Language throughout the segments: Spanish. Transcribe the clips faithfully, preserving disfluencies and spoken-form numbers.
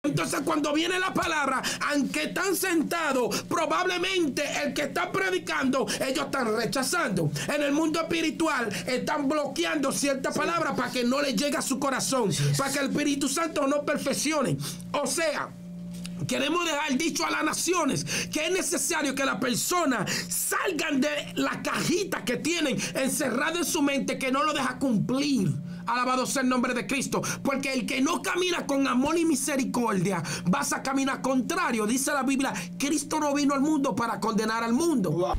Entonces cuando viene la palabra, aunque están sentados, probablemente el que está predicando, ellos están rechazando. En el mundo espiritual están bloqueando cierta sí. palabra para que no le llegue a su corazón, sí, para que el Espíritu Santo no perfeccione. O sea, queremos dejar dicho a las naciones que es necesario que las personas salgan de la cajita que tienen encerrada en su mente, que no lo deja cumplir. Alabado sea el nombre de Cristo. Porque el que no camina con amor y misericordia vas a caminar contrario. Dice la Biblia, Cristo no vino al mundo para condenar al mundo. Wow.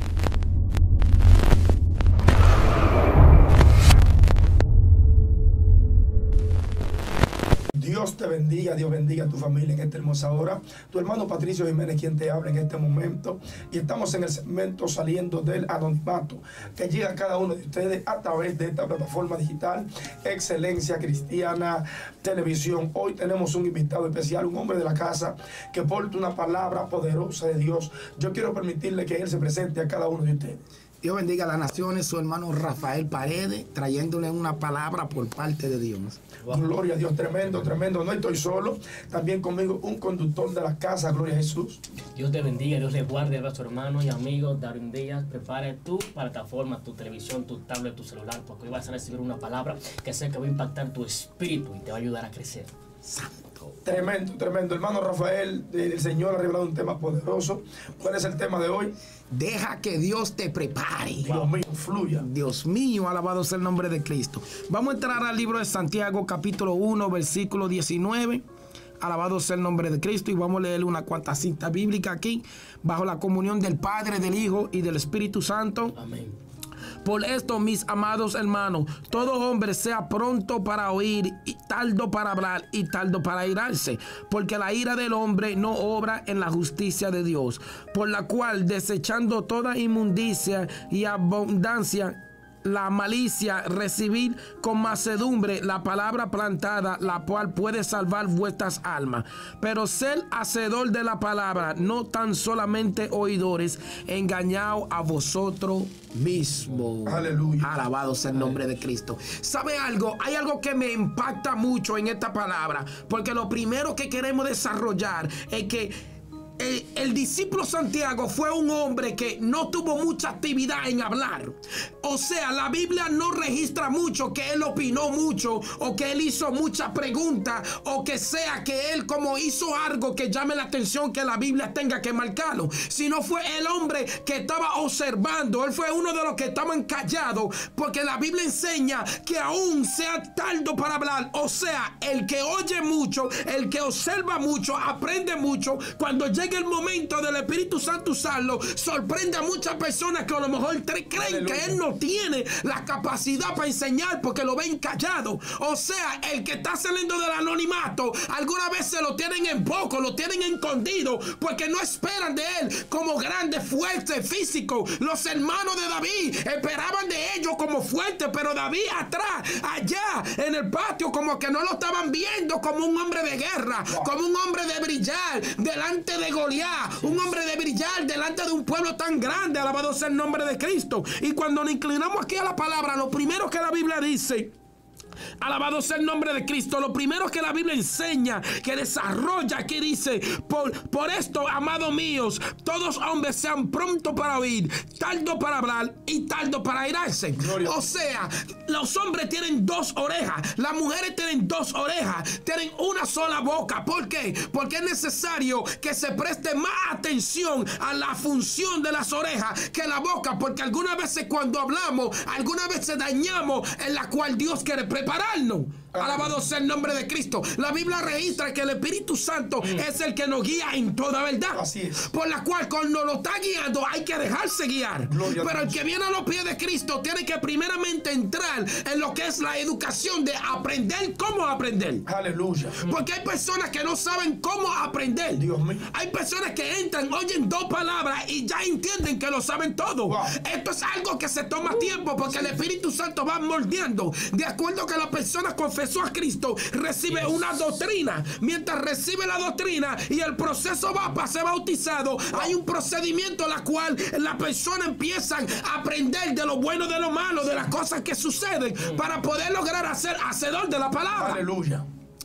Dios te bendiga, Dios bendiga a tu familia en esta hermosa hora. Tu hermano Patricio Jiménez quien te habla en este momento. Y estamos en el segmento Saliendo del Anonimato, que llega a cada uno de ustedes a través de esta plataforma digital Excelencia Cristiana Televisión. Hoy tenemos un invitado especial, un hombre de la casa que porta una palabra poderosa de Dios. Yo quiero permitirle que él se presente a cada uno de ustedes. Dios bendiga a las naciones, su hermano Rafael Paredes, trayéndole una palabra por parte de Dios. Wow. Gloria a Dios, tremendo, tremendo. No estoy solo, también conmigo un conductor de la casa, gloria a Jesús. Dios te bendiga, Dios le guarde a nuestros hermanos y amigos. Darín Díaz, prepare tu plataforma, tu televisión, tu tablet, tu celular, porque hoy vas a recibir una palabra que sé que va a impactar tu espíritu y te va a ayudar a crecer. Santo. Tremendo, tremendo. Hermano Rafael, el Señor ha revelado un tema poderoso. ¿Cuál es el tema de hoy? Deja que Dios te prepare. Dios mío, fluya. Dios mío, alabado sea el nombre de Cristo. Vamos a entrar al libro de Santiago, capítulo uno, versículo diecinueve. Alabado sea el nombre de Cristo. Y vamos a leer una cuanta cita bíblica aquí, bajo la comunión del Padre, del Hijo y del Espíritu Santo. Amén. Por esto, mis amados hermanos, todo hombre sea pronto para oír, y tardo para hablar y tardo para airarse, porque la ira del hombre no obra en la justicia de Dios, por la cual, desechando toda inmundicia y abundancia, la malicia, recibir con mansedumbre la palabra plantada, la cual puede salvar vuestras almas. Pero ser hacedor de la palabra, no tan solamente oidores, engañaos a vosotros mismos. Aleluya. Alabado sea el nombre de Cristo. ¿Sabe algo? Hay algo que me impacta mucho en esta palabra, porque lo primero que queremos desarrollar es que El, el discípulo Santiago fue un hombre que no tuvo mucha actividad en hablar. O sea, la Biblia no registra mucho que él opinó mucho o que él hizo muchas preguntas o que sea que él como hizo algo que llame la atención que la Biblia tenga que marcarlo. Sino fue el hombre que estaba observando. Él fue uno de los que estaban callados, porque la Biblia enseña que aún sea tardo para hablar. O sea, el que oye mucho, el que observa mucho, aprende mucho, cuando llega el momento del Espíritu Santo usarlo, sorprende a muchas personas que a lo mejor creen Aleluya. Que él no tiene la capacidad para enseñar porque lo ven callado. O sea, el que está saliendo del anonimato, algunas veces lo tienen en poco, lo tienen escondido, porque no esperan de él como grande, fuerte, físico. Los hermanos de David esperaban de ellos como fuerte, pero David atrás, allá en el patio, como que no lo estaban viendo como un hombre de guerra, como un hombre de brillar delante de Goliat, un hombre de brillar delante de un pueblo tan grande. Alabado sea el nombre de Cristo. Y cuando nos inclinamos aquí a la palabra, lo primero que la Biblia dice, alabado sea el nombre de Cristo, lo primero que la Biblia enseña, que desarrolla aquí, dice, por, por esto, amados míos, todos hombres sean prontos para oír, tardo para hablar y tardo para airarse. Gloria. O sea, los hombres tienen dos orejas, las mujeres tienen dos orejas, tienen una sola boca. ¿Por qué? Porque es necesario que se preste más atención a la función de las orejas que la boca, porque algunas veces cuando hablamos, algunas veces dañamos en la cual Dios quiere prepararnos. Alabado sea el nombre de Cristo. La Biblia registra que el Espíritu Santo mm. es el que nos guía en toda verdad. Así es. Por la cual cuando nos está guiando hay que dejarse guiar. Gloria Pero el que viene a los pies de Cristo tiene que primeramente entrar en lo que es la educación de aprender cómo aprender. Aleluya. Porque hay personas que no saben cómo aprender. Dios mío. Hay personas que entran, oyen dos palabras y ya entienden que lo saben todo. Wow. Esto es algo que se toma tiempo, porque sí. el Espíritu Santo va moldeando de acuerdo que la persona confesó a Cristo, recibe una doctrina. Mientras recibe la doctrina y el proceso va para ser bautizado, hay un procedimiento en la cual la persona empieza a aprender de lo bueno, de lo malo, de las cosas que suceden, para poder lograr ser hacedor de la palabra. Aleluya.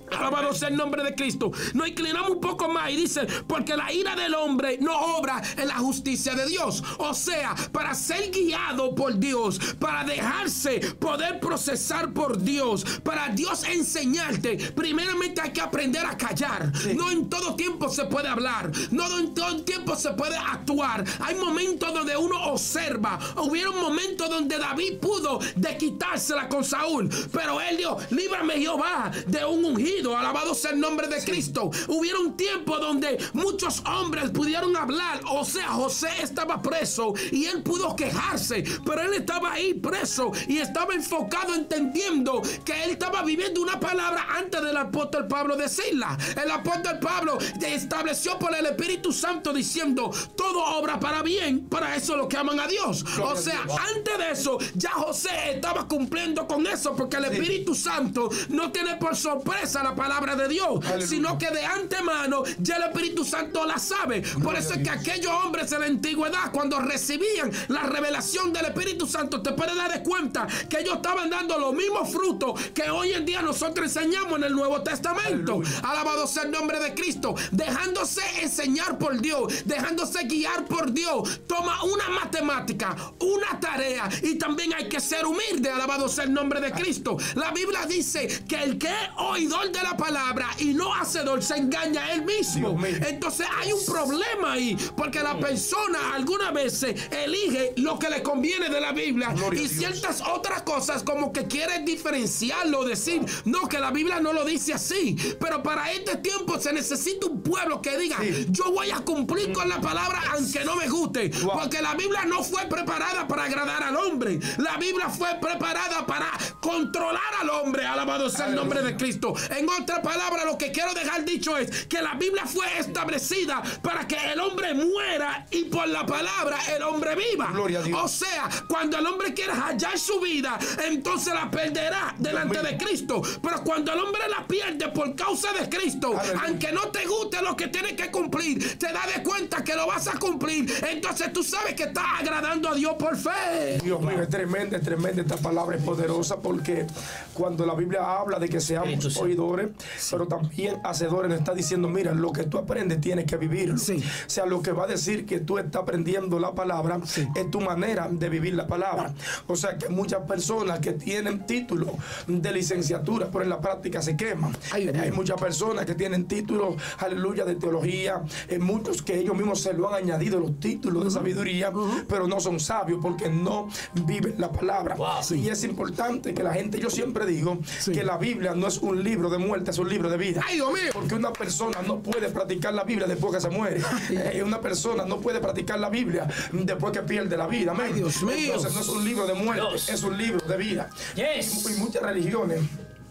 Alabado sea el nombre de Cristo. Nos inclinamos un poco más y dice, porque la ira del hombre no obra en la justicia de Dios. O sea, para ser guiado por Dios, para dejarse poder procesar por Dios, para Dios enseñarte, primeramente hay que aprender a callar. Sí. No en todo tiempo se puede hablar, no en todo tiempo se puede actuar. Hay momentos donde uno observa. Hubieron momentos donde David pudo de quitársela con Saúl, pero él dijo, líbrame Jehová de un ungido. Alabado sea el nombre de sí. Cristo. Hubieron tiempos donde muchos hombres pudieron hablar. O sea, José estaba preso y él pudo quejarse, pero él estaba ahí preso y estaba enfocado, entendiendo que él estaba viviendo una palabra antes del apóstol Pablo decirla. El apóstol Pablo estableció por el Espíritu Santo diciendo, todo obra para bien para eso lo que aman a Dios. O sea, antes de eso ya José estaba cumpliendo con eso, porque el Espíritu Santo no tiene por sorpresa la palabra de Dios, aleluya, sino que de antemano ya el Espíritu Santo la sabe. Por eso es que aquellos hombres en la antigüedad, cuando recibían la revelación del Espíritu Santo, te puedes dar de cuenta que ellos estaban dando los mismos frutos que hoy en día nosotros enseñamos en el Nuevo Testamento. Aleluya. Alabado sea el nombre de Cristo, dejándose enseñar por Dios, dejándose guiar por Dios. Toma una matemática, una tarea, y también hay que ser humilde. Alabado sea el nombre de Cristo. La Biblia dice que el que es oidor de la palabra y no hacedor se engaña a él mismo. Entonces hay un problema ahí, porque la persona algunas veces elige lo que le conviene de la Biblia, gloria y ciertas otras cosas como que quiere diferenciarlo, decir no, que la Biblia no lo dice así. Pero para este tiempo se necesita un pueblo que diga, sí, yo voy a cumplir con la palabra aunque no me guste, wow, porque la Biblia no fue preparada para agradar al hombre. La Biblia fue preparada para controlar al hombre. Alabado sea el nombre de Cristo. En otra palabra, lo que quiero dejar dicho es que la Biblia fue establecida para que el hombre muera y por la palabra el hombre viva. Gloria a Dios. O sea, cuando el hombre quiere hallar su vida, entonces la perderá delante de Cristo. Pero cuando el hombre la pierde por causa de Cristo, aleluya, aunque no te guste lo que tienes que cumplir, te das de cuenta que lo vas a cumplir. Entonces tú sabes que estás agradando a Dios por fe. Dios mío, es tremenda, es tremenda esta palabra, es poderosa, porque cuando la Biblia habla de que seamos oidores, sí, pero también hacedores, nos está diciendo, mira, lo que tú aprendes tienes que vivirlo. Sí. O sea, lo que va a decir que tú estás aprendiendo la palabra, sí, es tu manera de vivir la palabra. O sea, que muchas personas que tienen títulos de licenciatura, pero en la práctica se queman. Ay, hay muchas personas que tienen títulos, aleluya, de teología, eh, muchos que ellos mismos se lo han añadido los títulos, uh-huh, de sabiduría, uh-huh, pero no son sabios porque no viven la palabra. Wow, sí. Y es importante que la gente, yo siempre digo, sí, que la Biblia no es un libro de muerte, es un libro de vida. Ay, Dios mío. Porque una persona no puede practicar la Biblia después que se muere. Eh, una persona no puede practicar la Biblia después que pierde la vida. Ay, Dios mío. Entonces no es un libro de muerte, Dios, es un libro de vida. Yes. Y, y muchas religiones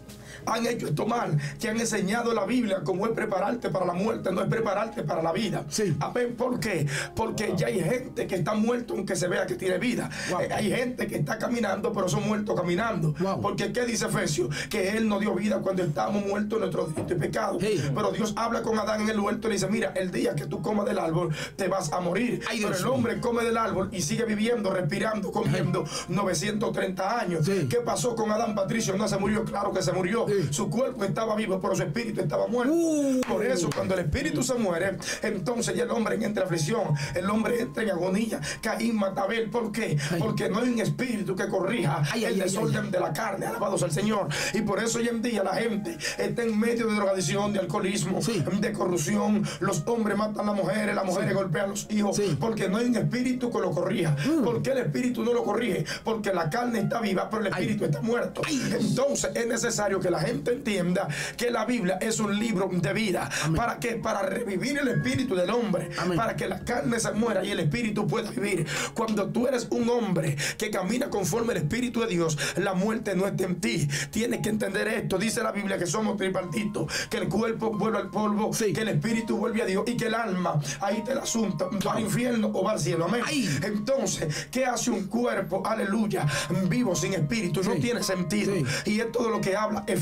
han hecho esto mal, que han enseñado la Biblia como es prepararte para la muerte, no es prepararte para la vida. Sí. A ver, ¿por qué? Porque ya hay gente que está muerto aunque se vea que tiene vida. Wow. Eh, hay gente que está caminando, pero son muertos caminando. Wow. Porque ¿qué dice Efesios? Que Él nos dio vida cuando estábamos muertos en nuestros delitos y pecados. Hey. Pero Dios habla con Adán en el huerto y le dice, mira, el día que tú comas del árbol, te vas a morir. Ay, pero el hombre come del árbol y sigue viviendo, respirando, comiendo novecientos treinta años. Sí. ¿Qué pasó con Adán, Patricio? No se murió, claro que se murió. Sí. Su cuerpo estaba vivo, pero su espíritu estaba muerto. Uh, Por eso, cuando el espíritu se muere, entonces ya el hombre entra en aflicción, el hombre entra en agonía. Caín, Matabel, ¿por qué? Ay. Porque no hay un espíritu que corrija ay, el ay, desorden ay, de la carne. Alabados al Señor. Y por eso hoy en día la gente está en medio de drogadicción, de alcoholismo, sí, de corrupción. Los hombres matan a las mujeres, las mujeres sí, golpean a los hijos, sí, porque no hay un espíritu que lo corrija. Uh. ¿Por qué el espíritu no lo corrige? Porque la carne está viva, pero el espíritu ay, está muerto. Ay. Entonces es necesario que la gente entienda que la Biblia es un libro de vida. Amén. ¿Para qué? Para revivir el espíritu del hombre. Amén. Para que la carne se muera y el espíritu pueda vivir. Cuando tú eres un hombre que camina conforme al espíritu de Dios, la muerte no está en ti. Tienes que entender esto. Dice la Biblia que somos tripartitos, que el cuerpo vuelve al polvo, sí, que el espíritu vuelve a Dios y que el alma, ahí está el asunto, va al infierno o va al cielo. Amén. Ay. Entonces, ¿qué hace un cuerpo, aleluya, vivo sin espíritu? Sí. No tiene sentido. Sí. Y es todo lo que habla Efesios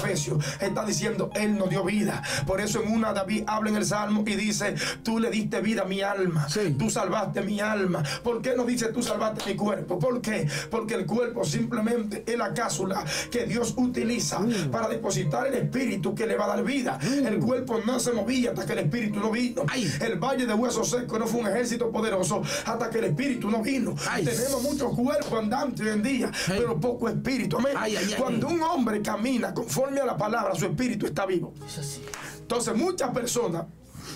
Efesios, está diciendo, Él nos dio vida. Por eso en una David habla en el Salmo y dice, tú le diste vida a mi alma, sí. tú salvaste mi alma. ¿Por qué no dice tú salvaste mi cuerpo? ¿Por qué? Porque el cuerpo simplemente es la cápsula que Dios utiliza mm. para depositar el espíritu que le va a dar vida. Mm. El cuerpo no se movía hasta que el espíritu no vino. Ay. El valle de huesos secos no fue un ejército poderoso hasta que el espíritu no vino. Ay. Tenemos muchos cuerpos andantes hoy en día, ay. pero poco espíritu. Amén. Ay, ay, ay, Cuando ay. un hombre camina conforme a la palabra, su espíritu está vivo. Entonces muchas personas,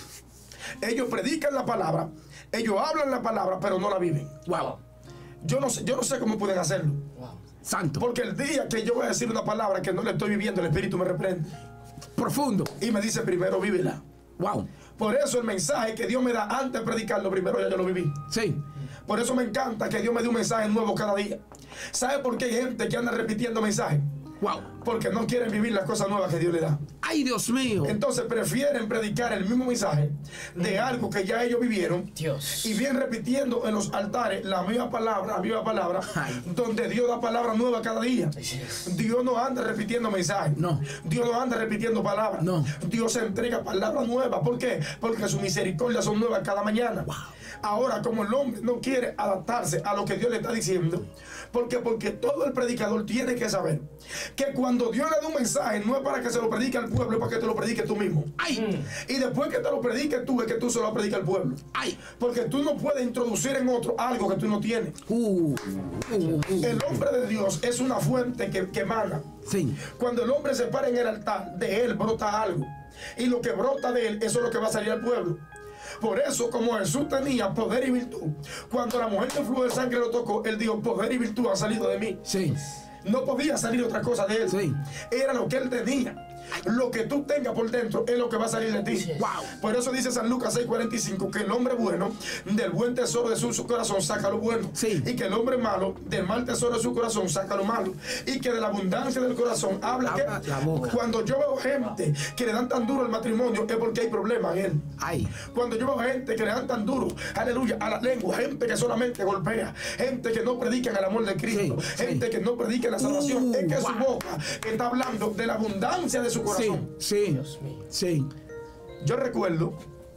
ellos predican la palabra, ellos hablan la palabra, pero no la viven. Wow. Yo no sé, yo no sé cómo pueden hacerlo. Wow. Santo. Porque el día que yo voy a decir una palabra que no le estoy viviendo, el espíritu me reprende. Profundo. Y me dice, primero vívela. Wow. Por eso el mensaje que Dios me da antes de predicarlo, primero ya yo lo viví. Sí. Por eso me encanta que Dios me dé un mensaje nuevo cada día. ¿Sabe por qué hay gente que anda repitiendo mensajes? Wow. Porque no quieren vivir las cosas nuevas que Dios le da. Ay, Dios mío. Entonces prefieren predicar el mismo mensaje de algo que ya ellos vivieron. Dios. Y vienen repitiendo en los altares la misma palabra, la misma palabra, ay. donde Dios da palabra nueva cada día. Yes. Dios no anda repitiendo mensajes. No. Dios no anda repitiendo palabras. No. Dios entrega palabras nuevas. ¿Por qué? Porque sus misericordias son nuevas cada mañana. Wow. Ahora, como el hombre no quiere adaptarse a lo que Dios le está diciendo, porque porque todo el predicador tiene que saber que cuando Dios le da un mensaje no es para que se lo predique al pueblo, es para que te lo predique tú mismo. Ay. Y después que te lo predique tú, es que tú se lo prediques al pueblo. Ay. Porque tú no puedes introducir en otro algo que tú no tienes. Uh, uh, uh. El hombre de Dios es una fuente que, que emana. Sí. Cuando el hombre se para en el altar, de él brota algo. Y lo que brota de él, eso es lo que va a salir al pueblo. Por eso, como Jesús tenía poder y virtud, cuando la mujer de flujo de sangre lo tocó, él dijo, poder y virtud han salido de mí. Sí. No podía salir otra cosa de él. Sí. Era lo que él tenía. Lo que tú tengas por dentro es lo que va a salir de ti. Wow. Por eso dice San Lucas seis cuarenta y cinco que el hombre bueno del buen tesoro de su, su corazón saca lo bueno. Sí. Y que el hombre malo del mal tesoro de su corazón saca lo malo. Y que de la abundancia del corazón habla, habla que la boca. Cuando yo veo gente que le dan tan duro el matrimonio es porque hay problemas en él. Ay. Cuando yo veo gente que le dan tan duro, aleluya, a la lengua, gente que solamente golpea, gente que no predica el amor de Cristo, sí, gente sí. que no predica la salvación, uh, es que wow. su boca está hablando de la abundancia de su corazón. Sí, sí, Dios mío. sí. Yo recuerdo,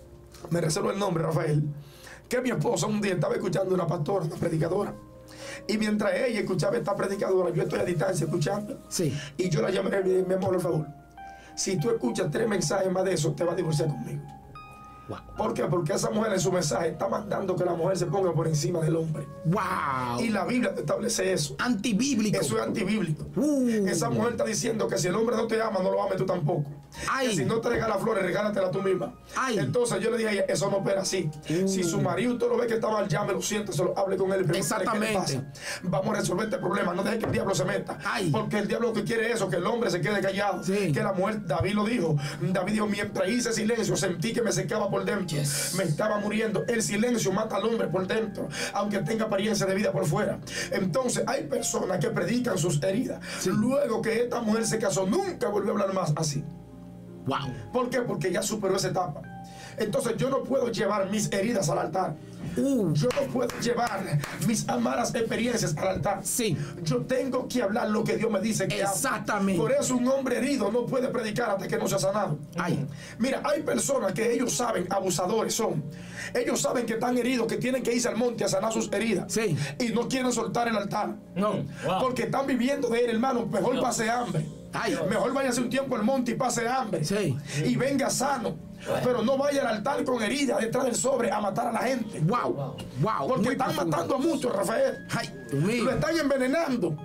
me reservo el nombre, Rafael, que mi esposa un día estaba escuchando una pastora, una predicadora. Y mientras ella escuchaba esta predicadora, yo estoy a distancia escuchando. Sí. Y yo la llamé, mi amor, por favor, si tú escuchas tres mensajes más de eso, te vas a divorciar conmigo. Wow. ¿Por qué? Porque esa mujer en su mensaje está mandando que la mujer se ponga por encima del hombre. Wow. Y la Biblia te establece eso. Antibíblico. Eso es antibíblico. Uh. Esa mujer está diciendo que si el hombre no te ama, no lo ames tú tampoco. Ay. Que si no te regala flores, regálatela tú misma. Ay. Entonces yo le dije a ella, eso no opera así. Uh. Si su marido usted lo ve que está mal, llame, lo siente, solo hable con él y pregúntale qué le pasa. Vamos a resolver este problema. No deje que el diablo se meta. Ay. Porque el diablo lo que quiere es eso, que el hombre se quede callado. Sí. Que la mujer, David lo dijo. David dijo, mientras hice silencio, sentí que me secaba por dentro. Yes. Me estaba muriendo. El silencio mata al hombre por dentro, aunque tenga apariencia de vida por fuera. Entonces hay personas que predican sus heridas. Sí. Luego que esta mujer se casó, nunca volvió a hablar más así. Wow. ¿Por qué? Porque ya superó esa etapa. Entonces yo no puedo llevar mis heridas al altar. Uh. Yo no puedo llevar mis malas experiencias al altar. Sí. Yo tengo que hablar lo que Dios me dice que exactamente. Por eso un hombre herido no puede predicar hasta que no sea sanado. Ay. Mira, hay personas que ellos saben, abusadores son. Ellos saben que están heridos, que tienen que irse al monte a sanar sus heridas. Sí. Y no quieren soltar el altar. No. Wow. Porque están viviendo de él, hermano. Mejor Dios. Pase hambre. Ay. Mejor vaya hace un tiempo al monte y pase hambre. Sí. Y venga sano. Bueno. Pero no vaya al altar con heridas detrás del sobre a matar a la gente. Wow. Wow. Porque muy están profundo. matando a muchos, Rafael. Ay, Dios mío. Lo están envenenando.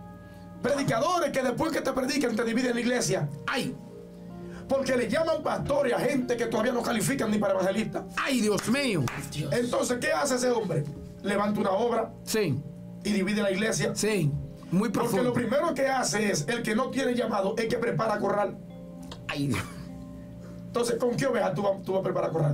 Predicadores que después que te predican te dividen la iglesia. Ay. Porque le llaman pastores a gente que todavía no califican ni para evangelistas. Ay, Dios mío. Dios. Entonces, ¿qué hace ese hombre? Levanta una obra Sí. y divide la iglesia. Sí. Muy Porque profundo. lo primero que hace es, el que no tiene llamado, es que prepara corral. Ay, Dios. Entonces, ¿con qué oveja tú vas, tú vas a preparar corral?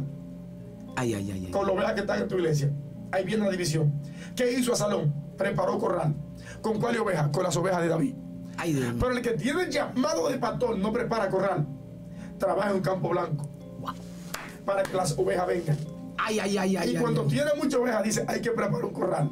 Ay, ay, ay, ay. Con las ovejas que están en tu iglesia. Ahí viene la división. ¿Qué hizo Absalón? Preparó corral. ¿Con cuáles ovejas? Con las ovejas de David. Ay, Dios. Pero el que tiene el llamado de pastor no prepara corral. Trabaja en un campo blanco. Wow. Para que las ovejas vengan. Ay, ay, ay, ay. Y ay, cuando ay. tiene muchas ovejas, dice, hay que preparar un corral.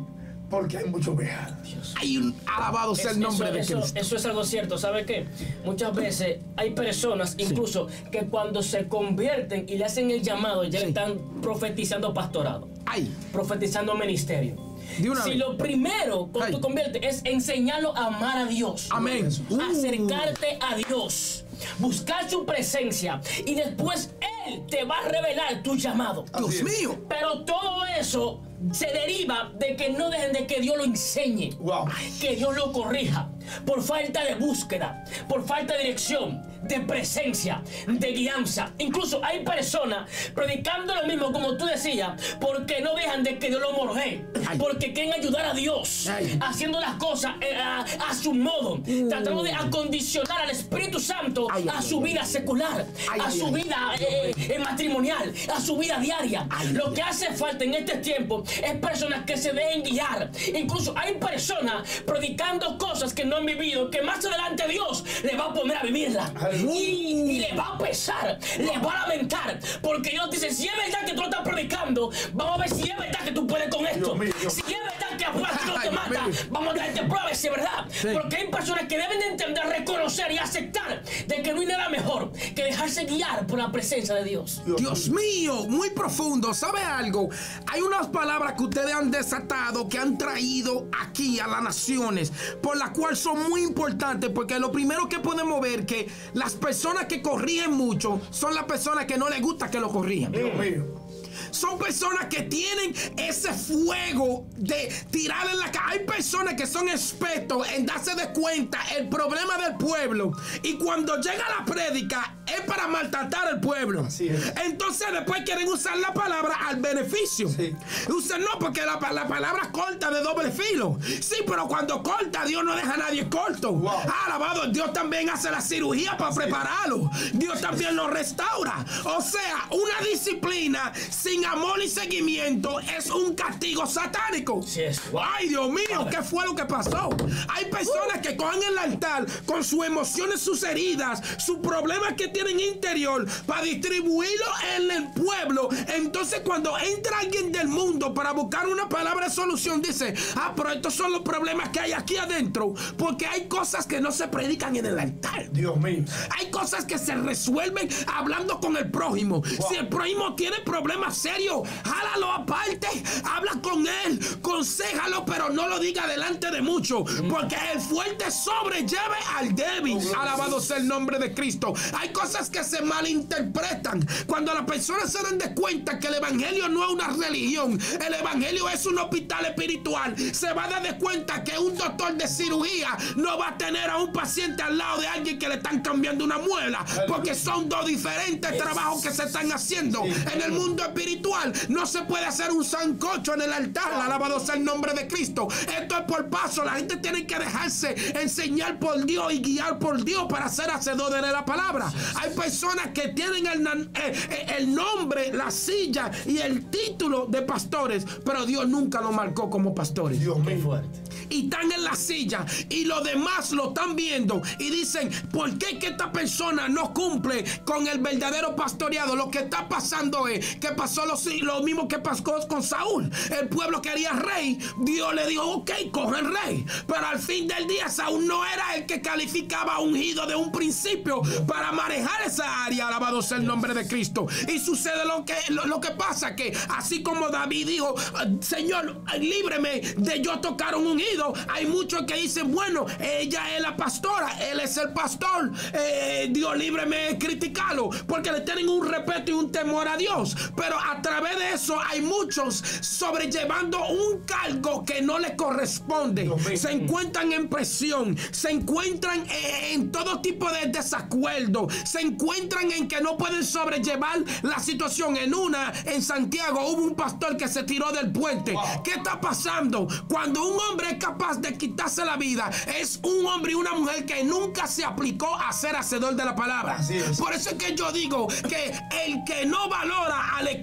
porque hay mucho ovejas. Hay un alabado sea el nombre eso, de eso, Cristo. eso es algo cierto, ¿sabe qué? Muchas veces hay personas incluso que cuando se convierten y le hacen el llamado, ya Sí. le están profetizando pastorado, Ay, profetizando ministerio. de una Si vez. lo primero cuando Ay. tú conviertes es enseñarlo a amar a Dios, Amén. Uh. acercarte a Dios, buscar su presencia y después Él te va a revelar tu llamado. Dios Así es. mío. Pero todo eso se deriva de que no dejen de que Dios lo enseñe, Wow. que Dios lo corrija, por falta de búsqueda, por falta de dirección, de presencia, de guianza. Incluso hay personas predicando lo mismo como tú decías, porque no dejan de que Dios lo morjee, Ay. porque quieren ayudar a Dios, Ay. haciendo las cosas eh, a, a su modo, tratando de acondicionar al Espíritu Santo Ay, a ay, su ay, vida secular, Ay, a ay, su ay. vida eh, eh, matrimonial, a su vida diaria. Ay, Lo ay, que hace falta en este tiempo es personas que se dejen guiar. Incluso hay personas predicando cosas que no han vivido, que más adelante Dios le va a poner a vivirla. Aleluya. Y, y le va a pesar, le va a lamentar. Porque Dios dice, si es verdad que tú lo estás predicando, vamos a ver si es verdad que tú puedes con esto. Dios mío, Dios Si es verdad que a pruebas no te Ay, mata, Dios mío. vamos a darte pruebas si es verdad. Sí. Porque hay personas que deben de entender, reconocer y aceptar de que no hay nada mejor que dejarse guiar por la presencia de Dios. Dios mío, muy profundo. ¿Sabe algo? Hay unas palabras que ustedes han desatado, que han traído aquí a las naciones, por las cuales son muy importantes, porque lo primero que podemos ver que las personas que corrigen mucho son las personas que no les gusta que lo corrijan. Dios mío. Son personas que tienen ese fuego de tirar en la cara. Hay personas que son expertos en darse de cuenta el problema del pueblo, y cuando llega la prédica es para maltratar al pueblo. Así es. Entonces después quieren usar la palabra al beneficio. Sí. Usan no, porque la, la palabra corta de doble filo. Sí, pero cuando corta, Dios no deja a nadie corto. Wow. Ah, alabado, Dios también hace la cirugía para prepararlo. Dios también lo restaura. O sea, una disciplina sin amor y seguimiento es un castigo satánico. Sí, es. Wow. Ay, Dios mío, ¿qué fue lo que pasó? Hay personas que cogen el altar con sus emociones, sus heridas, sus problemas que tienen interior, para distribuirlo en el pueblo. Entonces, cuando entra alguien del mundo para buscar una palabra de solución, dice, ah, pero estos son los problemas que hay aquí adentro, porque hay cosas que no se predican en el altar. Dios mío. Hay cosas que se resuelven hablando con el prójimo. Wow. Si el prójimo tiene problemas serios, jálalo aparte, habla con él, conséjalo, pero no lo diga delante de muchos, porque el fuerte sobrelleve al débil. Alabado sea el nombre de Cristo. Hay cosas que se malinterpretan. Cuando las personas se dan de cuenta que el evangelio no es una religión, el evangelio es un hospital espiritual, se va a dar de cuenta que un doctor de cirugía no va a tener a un paciente al lado de alguien que le están cambiando una muela, porque son dos diferentes trabajos que se están haciendo. En el mundo espiritual no se puede hacer un sancocho en el altar. Alabado sea el nombre de Cristo. Esto es por paso. La gente tiene que dejarse enseñar por Dios y guiar por Dios para ser hacedores de la palabra. Hay personas que tienen el, el, el nombre, la silla y el título de pastores, pero Dios nunca lo marcó como pastores. Dios Qué mío. fuerte. Y están en la silla y los demás lo están viendo y dicen, ¿por qué que esta persona no cumple con el verdadero pastoreado? Lo que está pasando es que pasó lo, lo mismo que pasó con Saúl. El pueblo quería rey. Dios le dijo, ok, coge el rey. Pero al fin del día Saúl no era el que calificaba ungido de un principio para manejar esa área. Alabado sea el nombre de Cristo. Y sucede lo que, lo, lo que pasa, que así como David dijo, Señor, líbreme de yo tocar un ungido, hay muchos que dicen, bueno, ella es la pastora, él es el pastor, eh, Dios líbreme de criticarlo, porque le tienen un respeto y un temor a Dios. Pero a través de eso hay muchos sobrellevando un cargo que no le corresponde. Se encuentran en presión, se encuentran en todo tipo de desacuerdo, se encuentran en que no pueden sobrellevar la situación. En una, en Santiago, hubo un pastor que se tiró del puente. Wow. ¿Qué está pasando? Cuando un hombre es capaz de quitarse la vida, es un hombre y una mujer que nunca se aplicó a ser hacedor de la palabra. Por eso es que yo digo que el que no valora a la escuela bíblica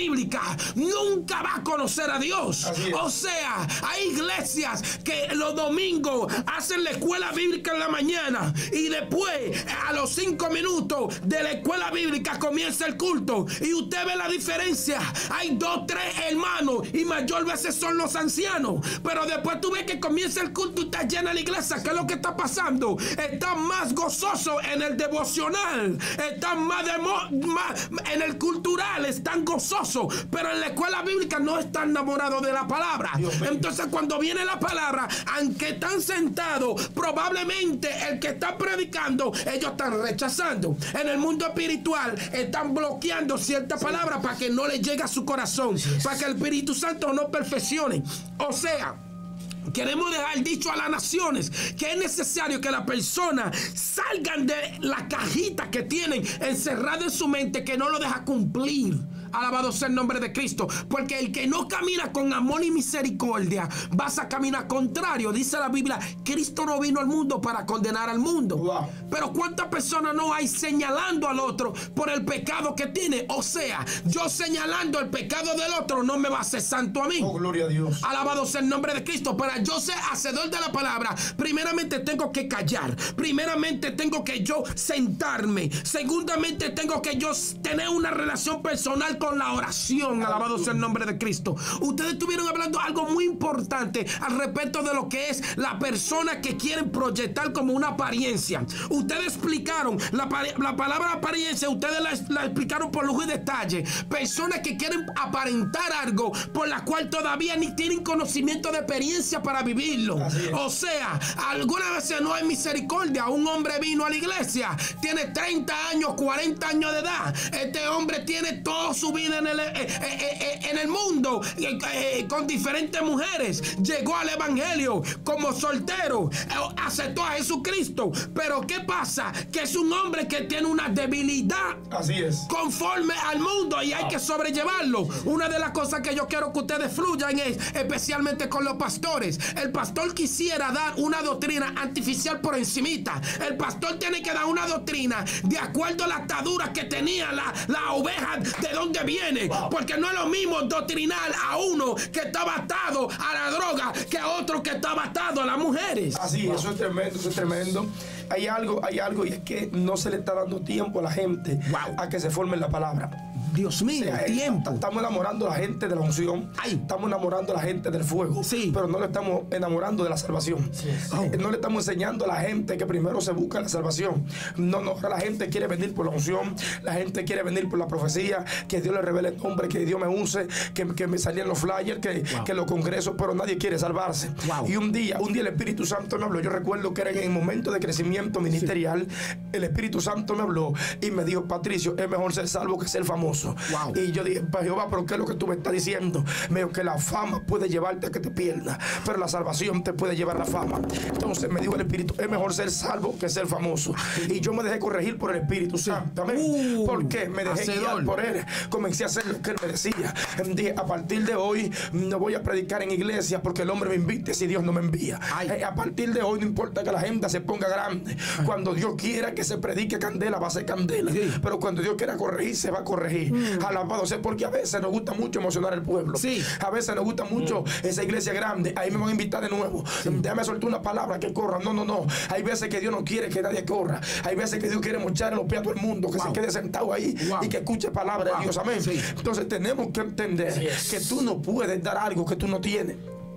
bíblica, nunca va a conocer a Dios. O sea, hay iglesias que los domingos hacen la escuela bíblica en la mañana y después, a los cinco minutos de la escuela bíblica, comienza el culto. Y usted ve la diferencia. Hay dos, tres hermanos y mayor veces son los ancianos. Pero después tú ves que comienza el culto y está llena la iglesia. ¿Qué es lo que está pasando? Están más gozosos en el devocional, están más, de, más en el cultural, están gozosos, pero en la escuela bíblica no están enamorados de la palabra. Entonces cuando viene la palabra, aunque están sentados, probablemente el que está predicando, ellos están rechazando. En el mundo espiritual están bloqueando cierta palabra para que no les llegue a su corazón, para que el Espíritu Santo no perfeccione. O sea, queremos dejar dicho a las naciones que es necesario que las personas salgan de la cajita que tienen encerrada en su mente, que no lo deja cumplir. Alabado sea el nombre de Cristo. Porque el que no camina con amor y misericordia vas a caminar contrario. Dice la Biblia, Cristo no vino al mundo para condenar al mundo. Wow. Pero ¿cuántas personas no hay señalando al otro por el pecado que tiene? O sea, yo señalando el pecado del otro no me va a hacer santo a mí. Oh, gloria a Dios. Alabado sea el nombre de Cristo. Para yo ser hacedor de la palabra, primeramente tengo que callar. Primeramente tengo que yo sentarme. Segundamente tengo que yo tener una relación personal con la oración. Alabado sea el nombre de Cristo. Ustedes estuvieron hablando algo muy importante al respecto de lo que es la persona que quieren proyectar como una apariencia. Ustedes explicaron la, la palabra apariencia, ustedes la, la explicaron por lujo y detalle. Personas que quieren aparentar algo por la cual todavía ni tienen conocimiento de experiencia para vivirlo. O sea, algunas veces no hay misericordia. Un hombre vino a la iglesia, tiene treinta años, cuarenta años de edad. Este hombre tiene toda su vida en el, eh, eh, eh, en el mundo eh, eh, con diferentes mujeres. Llegó al evangelio como soltero, eh, aceptó a Jesucristo. Pero ¿qué pasa? Que es un hombre que tiene una debilidad. Así es. Conforme al mundo y hay que sobrellevarlo. Una de las cosas que yo quiero que ustedes fluyan es, especialmente con los pastores. El pastor quisiera dar una doctrina artificial por encimita. El pastor tiene que dar una doctrina de acuerdo a la atadura que tenía la, la oveja, de dónde viene. Wow. Porque no es lo mismo doctrinar a uno que estaba atado a la droga que a otro que estaba atado a las mujeres. Así, wow. Eso es tremendo, eso es tremendo. Hay algo, hay algo, y es que no se le está dando tiempo a la gente wow. a que se forme en la palabra. Dios mío, o sea, tiempo. Estamos enamorando a la gente de la unción. Ay. Estamos enamorando a la gente del fuego. Sí. Pero no le estamos enamorando de la salvación. Sí, sí. Oh. No le estamos enseñando a la gente que primero se busca la salvación. No, no. La gente quiere venir por la unción. La gente quiere venir por la profecía. Que Dios le revele el nombre, que Dios me use, que, que me salían los flyers, que, wow. que los congresos, pero nadie quiere salvarse. Wow. Y un día, un día el Espíritu Santo me habló. Yo recuerdo que era en el momento de crecimiento ministerial. Sí. El Espíritu Santo me habló y me dijo, Patricio, es mejor ser salvo que ser famoso. Wow. Y yo dije, Jehová, ¿pero qué es lo que tú me estás diciendo? Me dijo que la fama puede llevarte a que te pierdas, pero la salvación te puede llevar a la fama. Entonces me dijo el Espíritu, es mejor ser salvo que ser famoso. Y yo me dejé corregir por el Espíritu Santo. Amén. Uh, ¿Por qué? Me dejé hacedor. guiar por él. Comencé a hacer lo que él me decía. Dije, a partir de hoy no voy a predicar en iglesia porque el hombre me invite si Dios no me envía. Ay. A partir de hoy no importa que la agenda se ponga grande. Ay. Cuando Dios quiera que se predique candela, va a ser candela. Sí. Pero cuando Dios quiera corregir, se va a corregir. Mm. Alabado sea, porque a veces nos gusta mucho emocionar al pueblo. Sí. A veces nos gusta mucho mm. esa iglesia grande. Ahí me van a invitar de nuevo. Sí. Déjame soltar una palabra que corra. No, no, no. Hay veces que Dios no quiere que nadie corra. Hay veces que Dios quiere mochar los pies a todo el mundo, que wow. se quede sentado ahí wow. y que escuche palabra wow. de Dios. Amén. Sí. Entonces tenemos que entender yes. que tú no puedes dar algo que tú no tienes.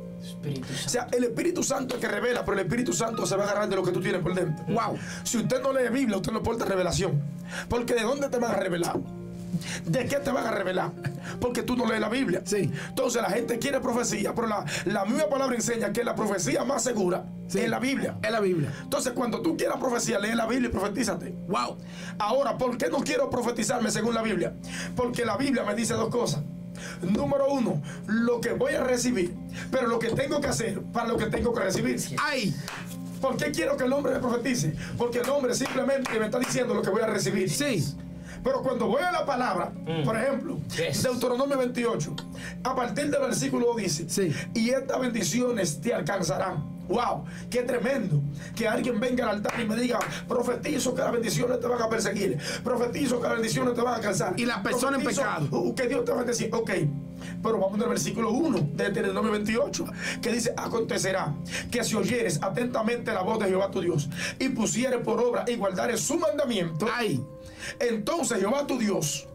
O sea, el Espíritu Santo es que revela, pero el Espíritu Santo se va a agarrar de lo que tú tienes por dentro. Wow. Si usted no lee Biblia, usted no porta revelación. Porque ¿de dónde te van a revelar? ¿De qué te van a revelar? Porque tú no lees la Biblia. Sí. Entonces la gente quiere profecía, pero la, la misma palabra enseña que la profecía más segura sí. es la Biblia. Es la Biblia. Entonces cuando tú quieras profecía, lee la Biblia y profetízate. Wow. Ahora, ¿por qué no quiero profetizarme según la Biblia? Porque la Biblia me dice dos cosas. Número uno, lo que voy a recibir, pero lo que tengo que hacer para lo que tengo que recibir. ¡Ay! ¿Por qué quiero que el hombre me profetice? Porque el hombre simplemente me está diciendo lo que voy a recibir. Sí. Pero cuando voy a la palabra, mm. por ejemplo, yes. Deuteronomio veintiocho, a partir del versículo dice, sí. y estas bendiciones te alcanzarán. Wow, qué tremendo que alguien venga al altar y me diga: profetizo que las bendiciones te van a perseguir, profetizo que las bendiciones te van a alcanzar. Y la persona en pecado. Uh, que Dios te va a bendecir. Ok, pero vamos al versículo uno de Deuteronomio veintiocho, que dice: acontecerá que si oyeres atentamente la voz de Jehová tu Dios y pusieres por obra y guardares su mandamiento, Ay, entonces Jehová tu Dios,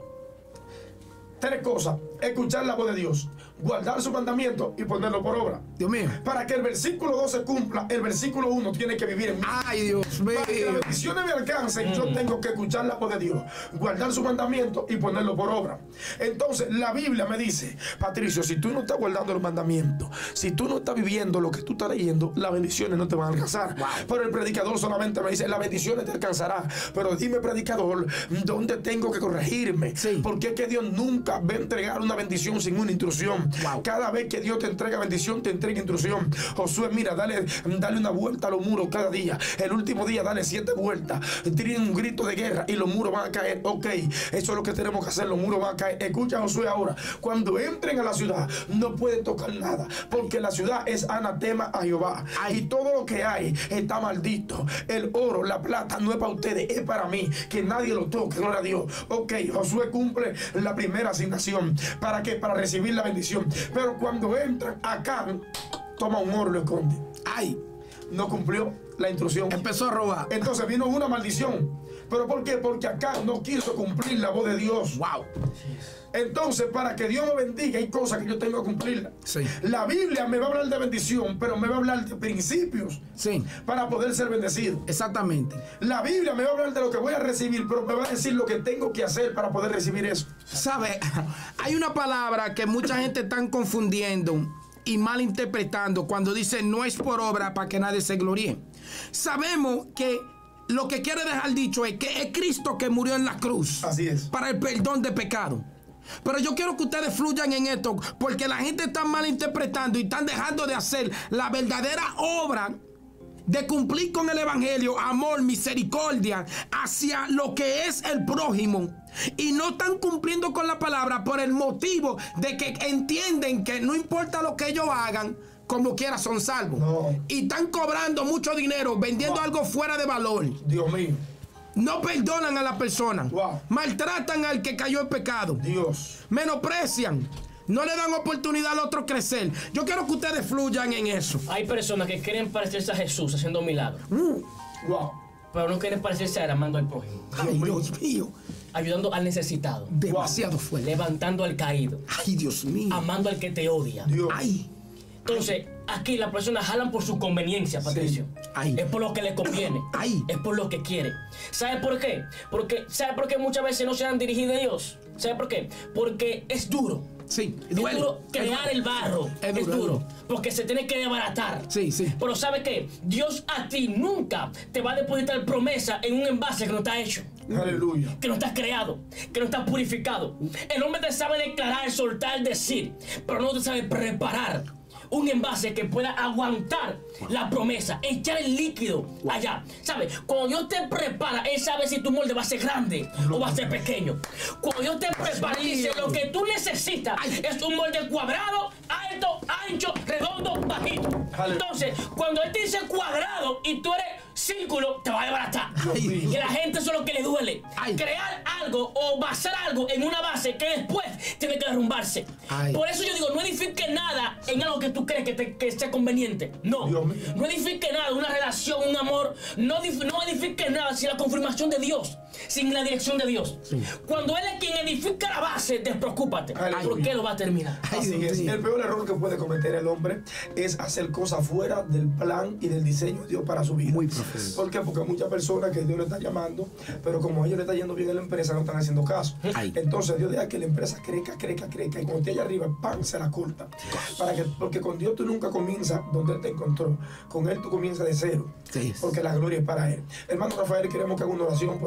tres cosas: escuchar la voz de Dios, guardar su mandamiento y ponerlo por obra. Dios mío. Para que el versículo dos se cumpla, el versículo uno tiene que vivir en mí. Ay, Dios mío. Para que las bendiciones me alcancen, yo tengo que escuchar la voz de Dios, guardar su mandamiento y ponerlo por obra. Entonces, la Biblia me dice: Patricio, si tú no estás guardando los mandamientos, si tú no estás viviendo lo que tú estás leyendo, las bendiciones no te van a alcanzar. Wow. Pero el predicador solamente me dice: las bendiciones te alcanzarán. Pero dime, predicador, ¿dónde tengo que corregirme? Sí. Porque es que Dios nunca va a entregar una bendición sin una intrusión. Wow. Cada vez que Dios te entrega bendición, te entrega intrusión. Josué, mira, dale, dale una vuelta a los muros cada día. El último día, dale siete vueltas. Tienen un grito de guerra y los muros van a caer. Ok, eso es lo que tenemos que hacer. Los muros van a caer. Escucha, Josué, ahora. Cuando entren a la ciudad, no pueden tocar nada, porque la ciudad es anatema a Jehová. Ay. Y todo lo que hay está maldito. El oro, la plata, no es para ustedes, es para mí. Que nadie lo toque, gloria a Dios. Ok, Josué cumple la primera asignación. ¿Para qué? Para recibir la bendición. Pero cuando entran acá, toma un oro y lo esconde. Ay, No cumplió la instrucción. empezó a robar. Entonces vino una maldición. ¿Pero por qué? Porque acá no quiso cumplir la voz de Dios. Wow. Entonces, para que Dios me bendiga, hay cosas que yo tengo que cumplir. Sí. La Biblia me va a hablar de bendición, pero me va a hablar de principios Sí, para poder ser bendecido. exactamente. La Biblia me va a hablar de lo que voy a recibir, pero me va a decir lo que tengo que hacer para poder recibir eso. ¿Sabe? Hay una palabra que mucha gente está confundiendo y malinterpretando cuando dice no es por obra para que nadie se gloríe. Sabemos que lo que quiere dejar dicho es que es Cristo que murió en la cruz. Así es. Para el perdón de pecado. Pero yo quiero que ustedes fluyan en esto, porque la gente está malinterpretando y están dejando de hacer la verdadera obra de cumplir con el evangelio, amor, misericordia hacia lo que es el prójimo, y no están cumpliendo con la palabra por el motivo de que entienden que no importa lo que ellos hagan, como quiera son salvos. No. Y están cobrando mucho dinero vendiendo Wow. algo fuera de valor. Dios mío. No perdonan a la persona. Wow. Maltratan al que cayó en pecado. Dios. Menosprecian. No le dan oportunidad al otro crecer. Yo quiero que ustedes fluyan en eso. Hay personas que quieren parecerse a Jesús haciendo milagros, Uh, Wow. pero no quieren parecerse a él amando al prójimo, ay, Dios mío. ayudando al necesitado, Demasiado fuerte. levantando al caído, Ay, Dios mío. amando al que te odia. Dios. Ay, Entonces, aquí las personas jalan por su conveniencia, Patricio. Ay. Es por lo que les conviene. Ay. Es por lo que quiere. ¿Sabe por qué? Porque, ¿sabe por qué muchas veces no se han dirigido a Dios? ¿Sabe por qué? Porque es duro. sí, Es duele. duro crear el barro. Es Es duro, duro. es duro. Porque se tiene que desbaratar. Sí, sí. Pero ¿sabe qué? Dios a ti nunca te va a depositar promesa en un envase que no está hecho, Aleluya. que no estás creado, que no estás purificado. El hombre te sabe declarar, soltar, decir, pero no te sabe preparar un envase que pueda aguantar la promesa, echar el líquido allá. ¿Sabes? Cuando Dios te prepara, Él sabe si tu molde va a ser grande o va a ser pequeño. Cuando Dios te prepara y dice, lo que tú necesitas es un molde cuadrado, alto, ancho, redondo, bajito. Entonces, cuando Él te dice cuadrado y tú eres círculo, te va a desbaratar. Ay, Y a la gente eso es lo que le duele. Ay. Crear algo o basar algo en una base que después tiene que derrumbarse. Ay. Por eso yo digo, no edifique nada en algo que tú crees que, te, que sea conveniente. No. Dios mío. No edifique nada, una relación, un amor. No, dif- no edifique nada sin la confirmación de Dios, sin la dirección de Dios. Cuando Él es quien edifica la base, despreocúpate. Aleluya. Porque lo va a terminar. Ay, Así Dios es. mío. El peor error que puede cometer el hombre es hacer cosas fuera del plan y del diseño de Dios para su vida. Muy profundo. ¿Por qué? Porque muchas personas que Dios le está llamando, pero como a ellos le está yendo bien en la empresa, no están haciendo caso. Ay. Entonces Dios deja que la empresa crezca, crezca, crezca, y cuando esté allá arriba, ¡pam!, se la corta. Para que, porque con Dios tú nunca comienzas donde Él te encontró. Con Él tú comienzas de cero. Sí. Porque la gloria es para Él. Hermano Rafael, queremos que haga una oración por esa gente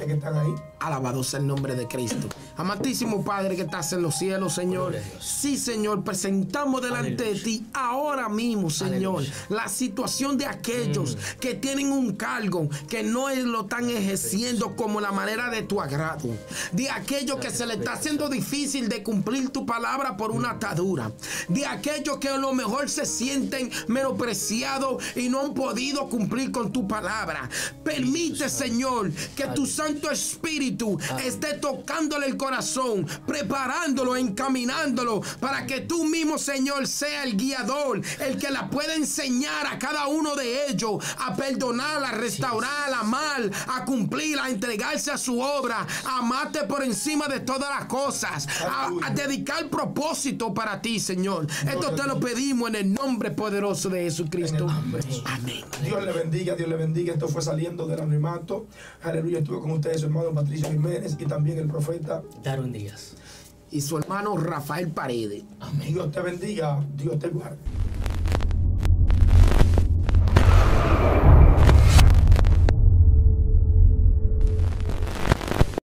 ustedes que están ahí. Alabado sea el nombre de Cristo. Amantísimo Padre que estás en los cielos, Señor. Sí, Señor, presentamos delante Aleluya. de ti ahora mismo, Señor, Aleluya. la situación de aquellos mm. que tienen un cargo que no lo están ejerciendo como la manera de tu agrado. De aquellos que se le está haciendo difícil de cumplir tu palabra por una atadura. De aquellos que a lo mejor se sienten menospreciados y no han podido cumplir con tu palabra. Permite, Señor, que tu Santo Espíritu esté tocándole el corazón, preparándolo, encaminándolo, para que tú mismo, Señor, sea el guiador, el que la pueda enseñar a cada uno de ellos a perdonar, a restaurar, a amar, a cumplir, a entregarse a su obra, a amarte por encima de todas las cosas, a, a dedicar propósito para ti, Señor. Esto te lo pedimos en el nombre poderoso de Jesucristo. Amén. Dios le bendiga, Dios le bendiga. Esto fue saliendo del anonimato. Aleluya. Estuve con ustedes, su hermano Patricio Jiménez y también el profeta Darwin Díaz y su hermano Rafael Paredes. Amén. Dios te bendiga, Dios te guarde.